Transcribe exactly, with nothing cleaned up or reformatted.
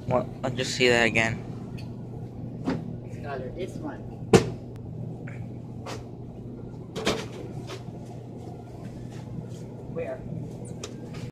Well, I'll just see that again. Scholar, this one. Where?